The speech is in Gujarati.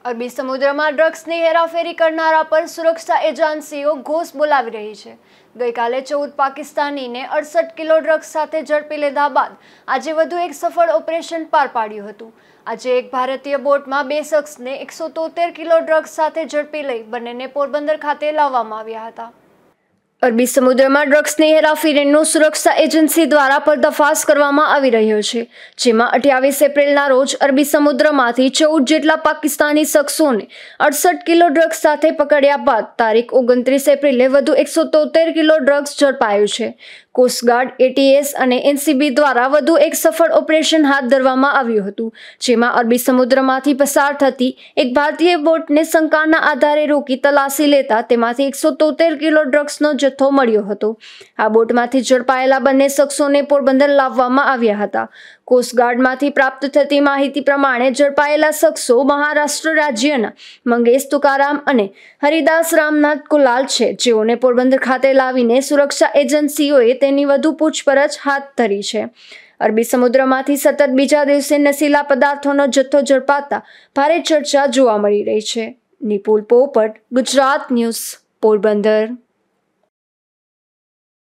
અરબી સમુદ્રમાં ડ્રગ્સની હેરાફેરી કરનારા પર સુરક્ષા એજન્સીઓ ઘોષ બોલાવી રહી છે। ગઈકાલે 14 પાકિસ્તાનીને 68 કિલો ડ્રગ્સ સાથે ઝડપી લીધા બાદ આજે વધુ એક સફળ ઓપરેશન પાર પાડ્યું હતું। આજે એક ભારતીય બોટમાં 2 શખ્સને 173 કિલો ડ્રગ્સ સાથે ઝડપી લઈ બંનેને પોરબંદર ખાતે લાવવામાં આવ્યા હતા। અરબી સમુદ્રમાં ડ્રગ્સની હેરાફેરીનો સુરક્ષા એજન્સી દ્વારા પર્દાફાશ કરવામાં આવી રહ્યો છે, જેમાં 28 એપ્રિલના રોજ અરબી સમુદ્રમાંથી 14 જેટલા પાકિસ્તાની શખ્સોને 68 કિલો ડ્રગ્સ સાથે પકડ્યા બાદ તારીખ 29 એપ્રિલે વધુ 173 કિલો ડ્રગ્સ ઝડપાયું છે। કોસ્ટગાર્ડ, એટીએસ અને એનસીબી દ્વારા વધુ એક સફળ ઓપરેશન હાથ ધરવામાં આવ્યું હતું, જેમાં અરબી સમુદ્રમાંથી પસાર થતી એક ભારતીય બોટને શંકાના આધારે રોકી તલાશી લેતા તેમાંથી 173 કિલો ડ્રગ્સનો જથ્થો મળ્યો હતો। આ બોટમાંથી ઝડપાયેલા બંને શખ્સોને પોરબંદર લાવવામાં આવ્યા હતા। કોસ્ટગાર્ડમાંથી પ્રાપ્ત થતી માહિતી પ્રમાણે ઝડપાયેલા શખ્સો મહારાષ્ટ્ર રાજ્યના મંગેશ તુકારામ અને હરિદાસ રામનાથ કુલાલ છે, જેઓને પોરબંદર ખાતે લાવીને સુરક્ષા એજન્સીઓએ તેની વધુ પૂછપરછ હાથ ધરી છે। અરબી સમુદ્રમાંથી સતત બીજા દિવસે નશીલા પદાર્થોનો જથ્થો ઝડપાતા ભારે ચર્ચા જોવા મળી રહી છે। નિપુલ પોપટ, ગુજરાત ન્યૂઝ, પોરબંદર।